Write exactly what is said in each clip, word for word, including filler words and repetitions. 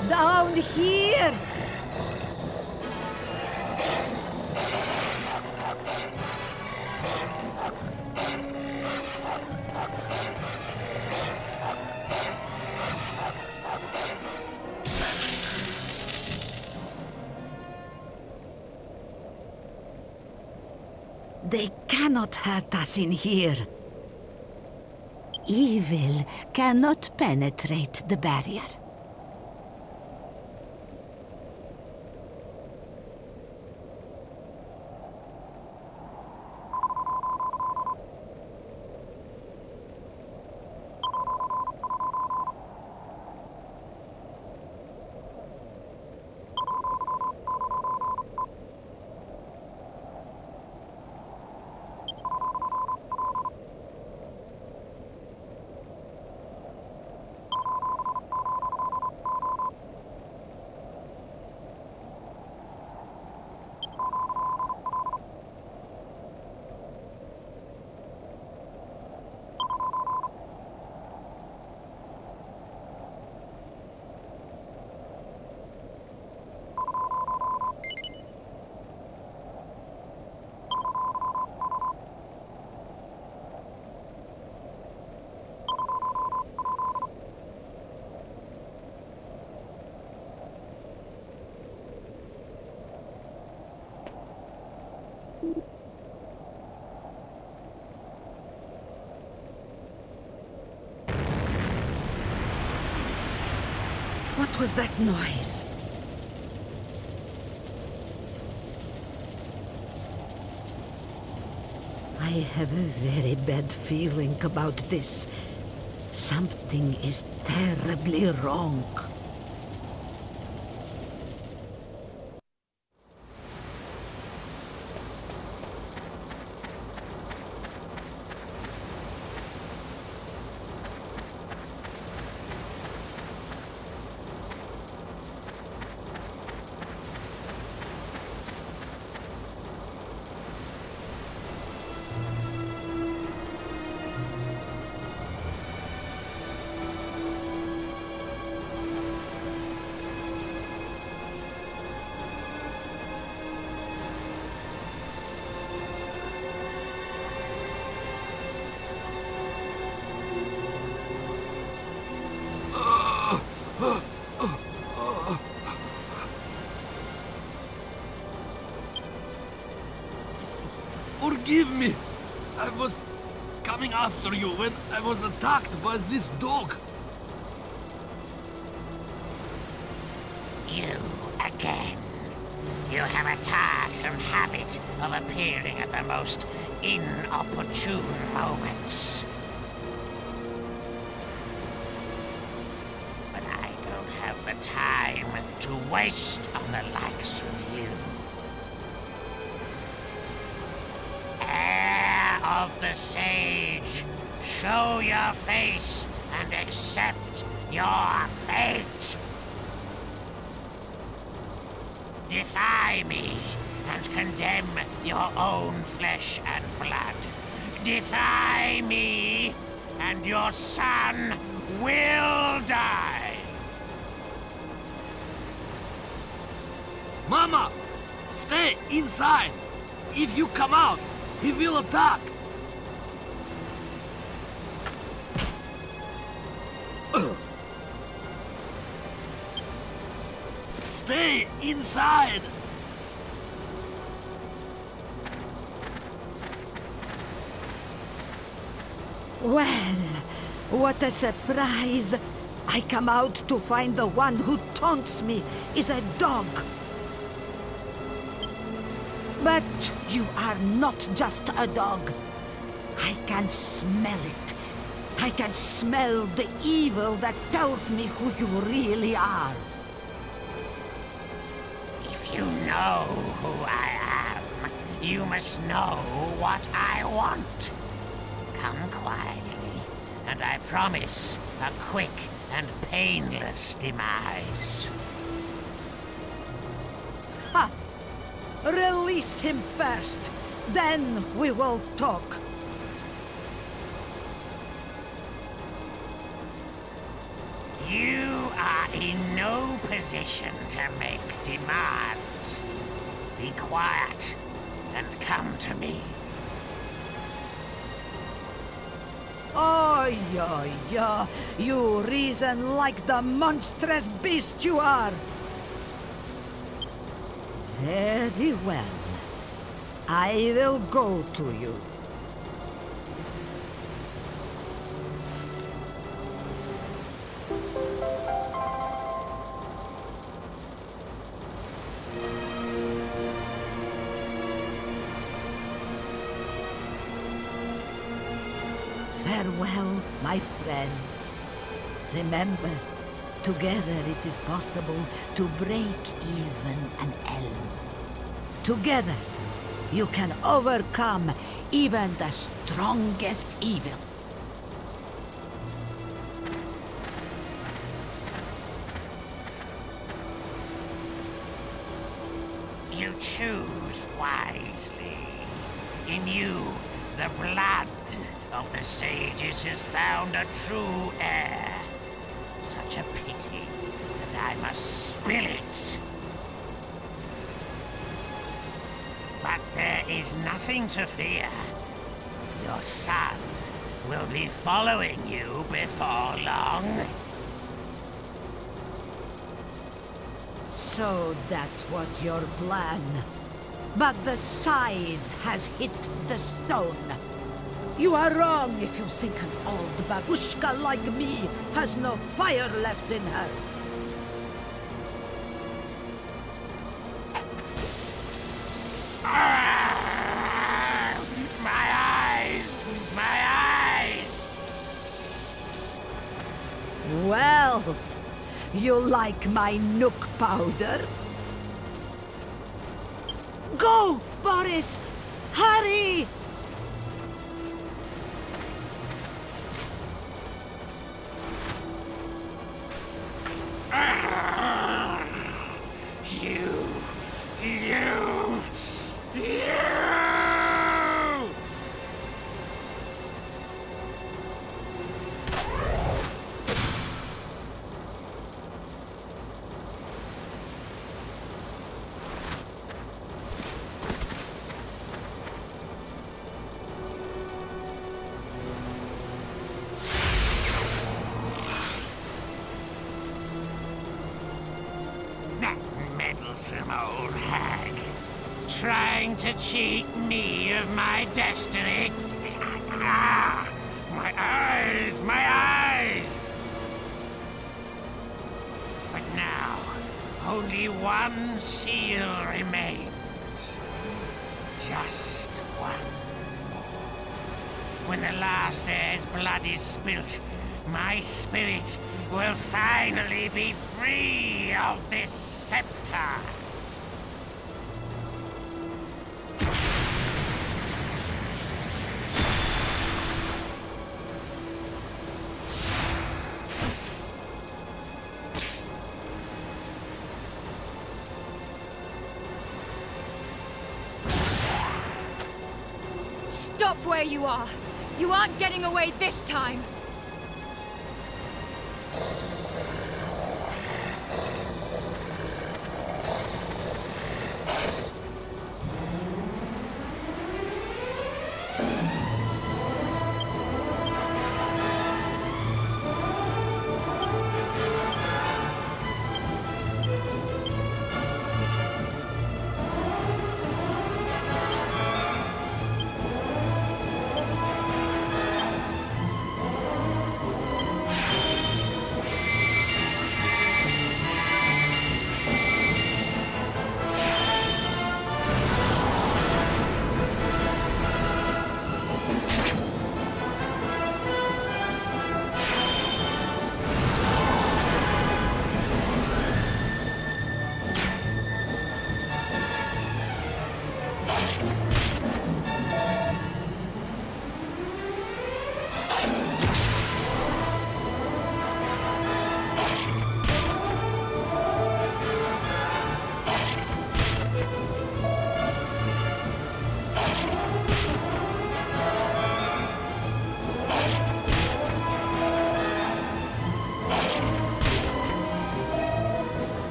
Down here! They cannot hurt us in here. Evil cannot penetrate the barrier. What was that noise? I have a very bad feeling about this. Something is terribly wrong. Forgive me! I was coming after you when I was attacked by this dog. You again. You have a tiresome habit of appearing at the most inopportune moments. But I don't have the time to waste on the likes of you. Heir of the Sage, show your face and accept your fate. Defy me and condemn your own flesh and blood. Defy me and your son will die. Mama! Stay inside! If you come out, he will attack! Stay inside! Well, what a surprise! I come out to find the one who taunts me is a dog. But you are not just a dog. I can smell it. I can smell the evil that tells me who you really are. If you know who I am, you must know what I want. Come quietly, and I promise a quick and painless demise. Ha! Release him first, then we will talk. You are in no position to make demands. Be quiet and come to me. Oh, yeah, yeah. You reason like the monstrous beast you are. Very well. I will go to you. Farewell, my friends. Remember, together it is possible to break even an elm. Together, you can overcome even the strongest evil. You choose wisely. In you, the blood of the sages has found a true heir. Such a pity that I must spill it. But there is nothing to fear. Your son will be following you before long. So that was your plan. But the scythe has hit the stone. You are wrong if you think an old babushka like me has no fire left in her. Ah! My eyes! My eyes! Well, you like my nook powder? Go, Boris! Hurry! You! You! You! That meddlesome old hag, trying to cheat me of my destiny. Ah, my eyes, my eyes! But now, only one seal remains. Just one more. When the last heir's blood is spilt, my spirit will finally be free of this scepter. Stop where you are! You aren't getting away this time!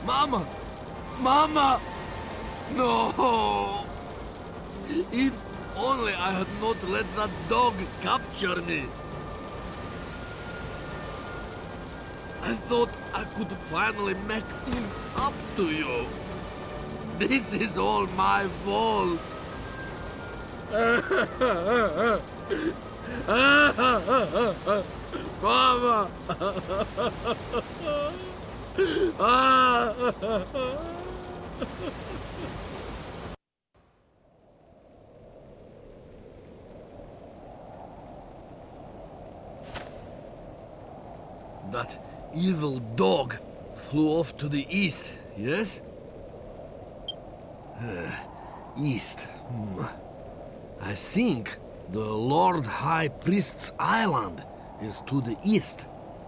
Mama! Mama! No! If only I had not let that dog capture me. I thought I could finally make things up to you. This is all my fault. Mama! That evil dog flew off to the east, yes? Uh, east. Hmm. I think the Lord High Priest's island is to the east.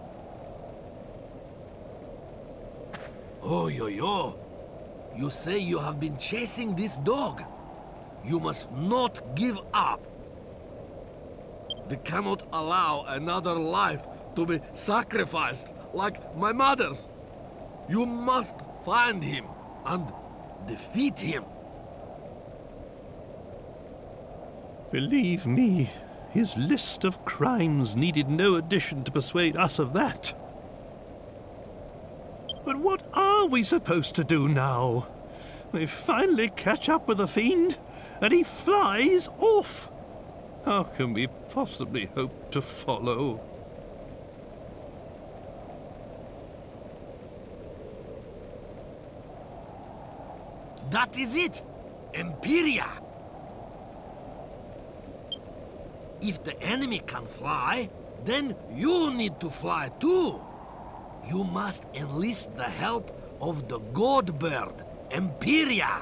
Oh, yo, yo. You say you have been chasing this dog. You must not give up. We cannot allow another life to be sacrificed like my mother's. You must find him and defeat him. Believe me, his list of crimes needed no addition to persuade us of that. But what are we supposed to do now? We finally catch up with the fiend, and he flies off. How can we possibly hope to follow? That is it! Imperia! If the enemy can fly, then you need to fly too. You must enlist the help of the god bird, Imperia.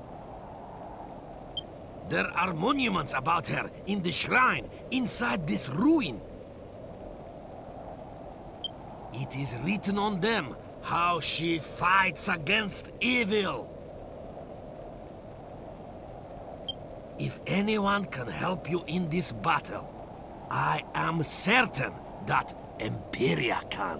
There are monuments about her in the shrine inside this ruin. It is written on them how she fights against evil. If anyone can help you in this battle, I am certain that Imperia can.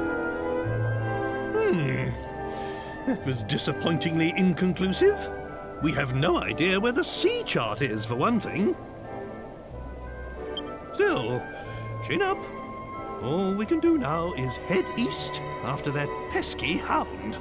That was disappointingly inconclusive. We have no idea where the sea chart is, for one thing. Still, chin up. All we can do now is head east after that pesky hound.